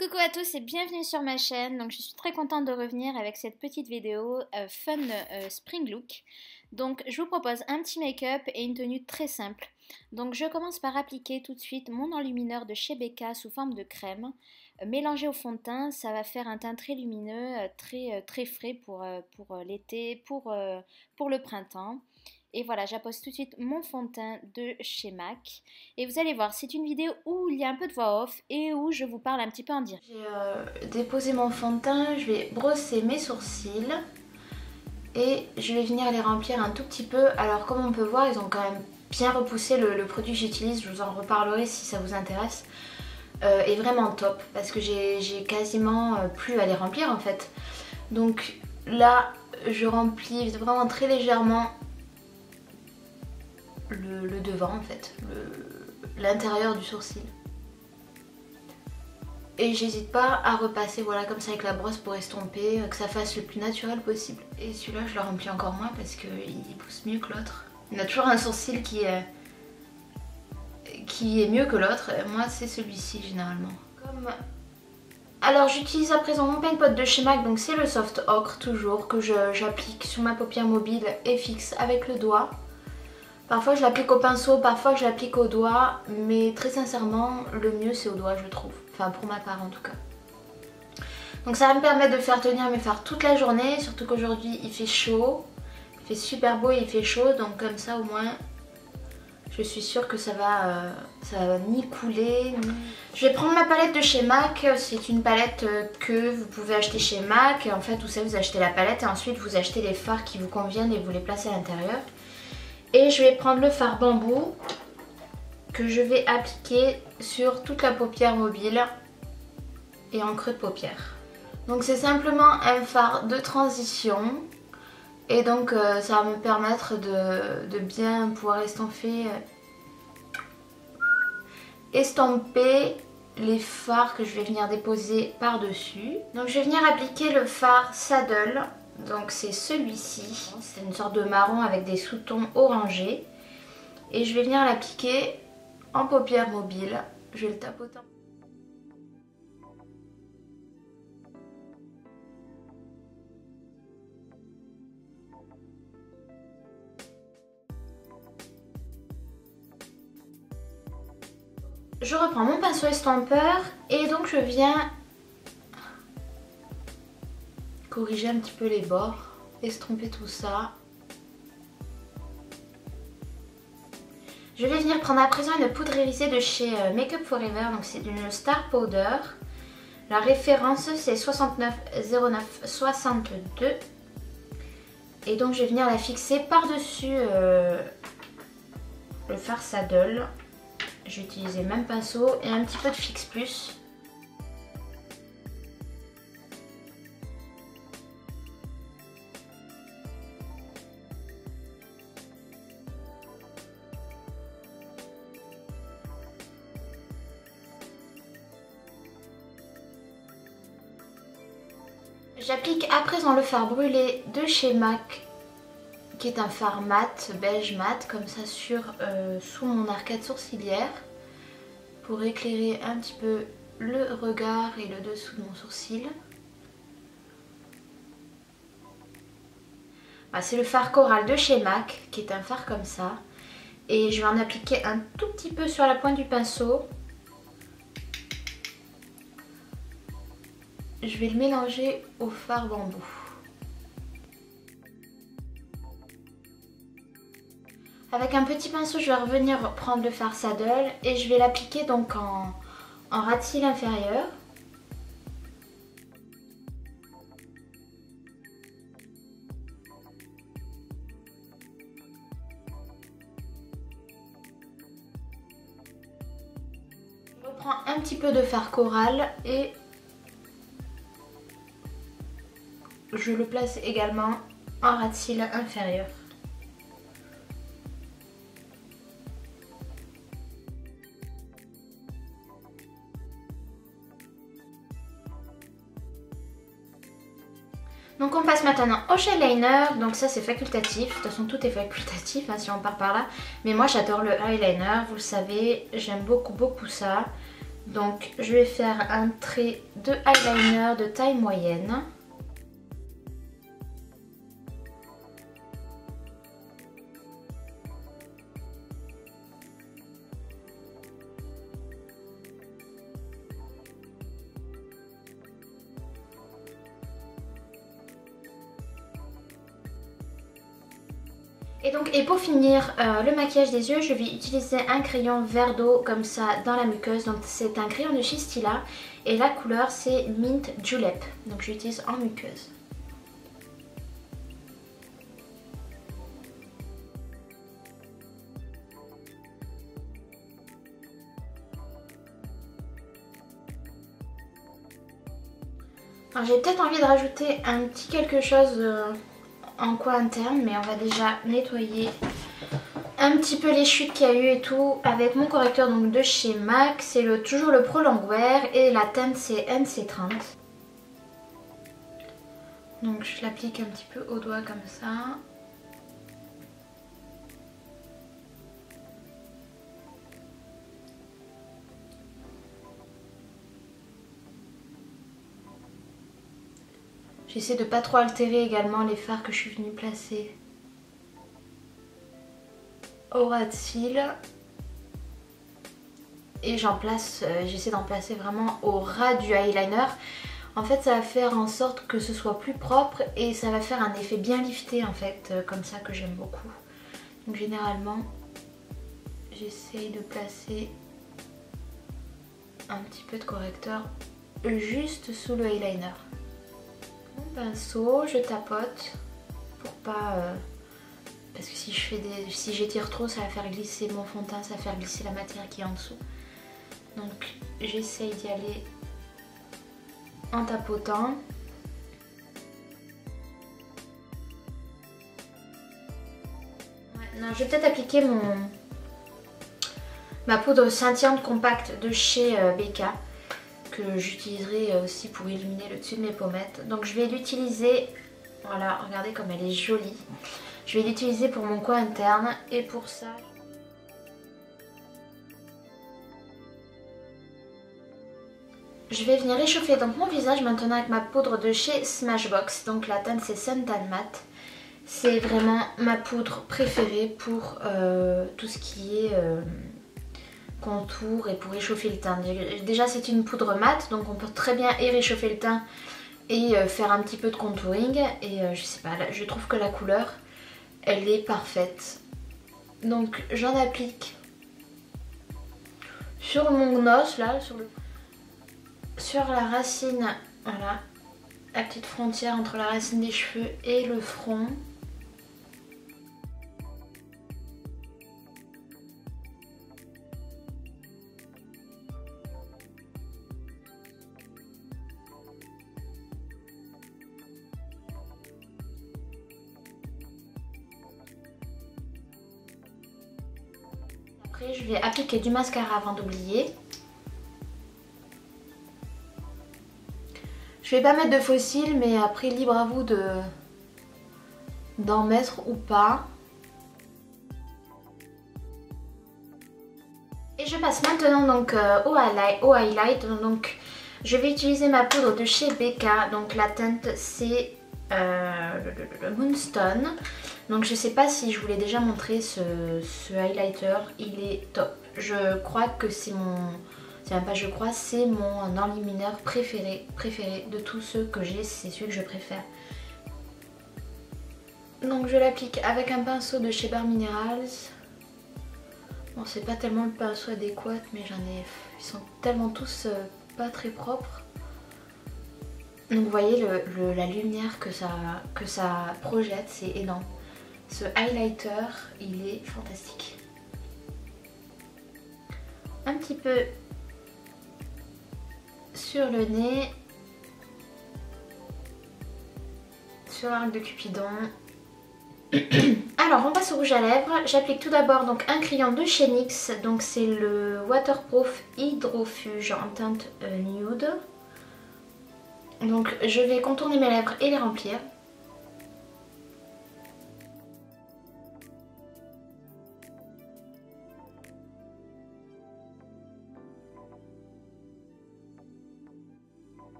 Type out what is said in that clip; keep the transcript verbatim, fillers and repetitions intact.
Coucou à tous et bienvenue sur ma chaîne. Donc je suis très contente de revenir avec cette petite vidéo euh, fun euh, spring look. Donc je vous propose un petit make-up et une tenue très simple. Donc je commence par appliquer tout de suite mon enlumineur de chez Becca sous forme de crème. Euh, mélangé au fond de teint, ça va faire un teint très lumineux, euh, très, euh, très frais pour, euh, pour euh, l'été, pour, euh, pour le printemps. Et voilà, j'appose tout de suite mon fond de teint de chez MAC. Et vous allez voir, c'est une vidéo où il y a un peu de voix off et où je vous parle un petit peu en direct. J'ai euh, déposé mon fond de teint, je vais brosser mes sourcils et je vais venir les remplir un tout petit peu. Alors comme on peut voir, ils ont quand même bien repoussé le, le produit que j'utilise, je vous en reparlerai si ça vous intéresse. Euh, est vraiment top parce que j'ai quasiment euh, plus à les remplir en fait. Donc là, je remplis vraiment très légèrement le, le devant en fait, l'intérieur du sourcil. Et j'hésite pas à repasser voilà comme ça avec la brosse pour estomper, que ça fasse le plus naturel possible. Et celui-là je le remplis encore moins parce qu'il pousse mieux que l'autre. Il y a toujours un sourcil qui est, qui est mieux que l'autre. Moi c'est celui-ci généralement. Comme... Alors j'utilise à présent mon paint pot de chez MAC, donc c'est le Soft Ocre toujours, que j'applique sur ma paupière mobile et fixe avec le doigt. Parfois je l'applique au pinceau, parfois je l'applique au doigt, mais très sincèrement le mieux c'est au doigt je trouve. Enfin pour ma part en tout cas. Donc ça va me permettre de faire tenir mes fards toute la journée, surtout qu'aujourd'hui il fait chaud. Il fait super beau et il fait chaud, donc comme ça au moins je suis sûre que ça va, euh, ça va ni couler. Ni... Je vais prendre ma palette de chez MAC, c'est une palette que vous pouvez acheter chez MAC. En fait vous savez, vous achetez la palette et ensuite vous achetez les fards qui vous conviennent et vous les placez à l'intérieur. Et je vais prendre le fard bambou que je vais appliquer sur toute la paupière mobile et en creux de paupière. Donc c'est simplement un fard de transition et donc euh, ça va me permettre de, de bien pouvoir estomper, euh, estomper les fards que je vais venir déposer par dessus. Donc je vais venir appliquer le fard Saddle. Donc c'est celui-ci, c'est une sorte de marron avec des sous-tons orangés. Et je vais venir l'appliquer en paupière mobile. Je vais le tapoter. Je reprends mon pinceau estompeur et donc je viens corriger un petit peu les bords, estomper tout ça. Je vais venir prendre à présent une poudre irisée de chez Make Up For Ever, donc c'est d'une Star Powder. La référence c'est soixante-neuf zéro neuf soixante-deux. Et donc je vais venir la fixer par-dessus euh, le fard Saddle. J'ai utilisé le même pinceau et un petit peu de Fix Plus. J'applique à présent le fard brûlé de chez MAC, qui est un fard mat, beige mat, comme ça sur euh, sous mon arcade sourcilière, pour éclairer un petit peu le regard et le dessous de mon sourcil. Ah, c'est le fard Coral de chez MAC, qui est un fard comme ça. Et je vais en appliquer un tout petit peu sur la pointe du pinceau. Je vais le mélanger au fard bambou. Avec un petit pinceau, je vais revenir prendre le fard Saddle et je vais l'appliquer donc en, en ras de cils inférieur. Je reprends un petit peu de fard Coral et je le place également en ras de cils inférieur. Donc on passe maintenant au eyeliner, donc ça c'est facultatif, de toute façon tout est facultatif hein, si on part par là. Mais moi j'adore le eyeliner, vous le savez, j'aime beaucoup beaucoup ça. Donc je vais faire un trait de eyeliner de taille moyenne. Et donc, et pour finir euh, le maquillage des yeux, je vais utiliser un crayon vert d'eau comme ça dans la muqueuse. Donc c'est un crayon de chez Stila et la couleur c'est Mint Julep. Donc j'utilise en muqueuse. Alors j'ai peut-être envie de rajouter un petit quelque chose euh, en coin interne, mais on va déjà nettoyer un petit peu les chutes qu'il y a eu et tout avec mon correcteur donc de chez MAC. C'est le, toujours le Pro Longwear et la teinte c'est N C trente. Donc je l'applique un petit peu au doigt comme ça. J'essaie de pas trop altérer également les fards que je suis venue placer au ras de cils. Et j'en place, euh, j'essaie d'en placer vraiment au ras du eyeliner. En fait ça va faire en sorte que ce soit plus propre et ça va faire un effet bien lifté en fait, euh, comme ça que j'aime beaucoup. Donc généralement j'essaie de placer un petit peu de correcteur juste sous le eyeliner. Pinceau, je tapote pour pas euh, parce que si je fais des si j'étire trop ça va faire glisser mon fond de teint, ça va faire glisser la matière qui est en dessous. Donc j'essaye d'y aller en tapotant. Ouais, non, je vais peut-être appliquer mon ma poudre scintillante compacte de chez euh, B K, que j'utiliserai aussi pour illuminer le dessus de mes pommettes. Donc je vais l'utiliser, voilà, regardez comme elle est jolie. Je vais l'utiliser pour mon coin interne et pour ça... Je vais venir réchauffer donc mon visage maintenant avec ma poudre de chez Smashbox. Donc la teinte c'est Suntan Matte. C'est vraiment ma poudre préférée pour euh, tout ce qui est... Euh, contour et pour réchauffer le teint. Déjà c'est une poudre mate donc on peut très bien et réchauffer le teint et faire un petit peu de contouring et euh, je sais pas, là, je trouve que la couleur elle est parfaite. Donc j'en applique sur mon os là, sur, le... sur la racine, voilà, la petite frontière entre la racine des cheveux et le front. Après je vais appliquer du mascara avant d'oublier. Je vais pas mettre de faux cils mais après libre à vous de d'en mettre ou pas. Et je passe maintenant donc euh, au, highlight, au highlight. Donc je vais utiliser ma poudre de chez B K. Donc la teinte c'est euh, le, le, le Moonstone. Donc je sais pas si je vous l'ai déjà montré ce, ce highlighter, il est top. Je crois que c'est mon, c'est même pas je crois, c'est mon enlumineur préféré, préféré de tous ceux que j'ai, c'est celui que je préfère. Donc je l'applique avec un pinceau de chez Bare Minerals. Bon c'est pas tellement le pinceau adéquat mais j'en ai, ils sont tellement tous euh, pas très propres. Donc vous voyez le, le, la lumière que ça, que ça projette, c'est énorme. Ce highlighter, il est fantastique. Un petit peu sur le nez, sur l'arc de Cupidon. Alors on passe au rouge à lèvres. J'applique tout d'abord donc un crayon de chez N Y X, donc c'est le Waterproof Hydrofuge en teinte euh, nude. Donc je vais contourner mes lèvres et les remplir.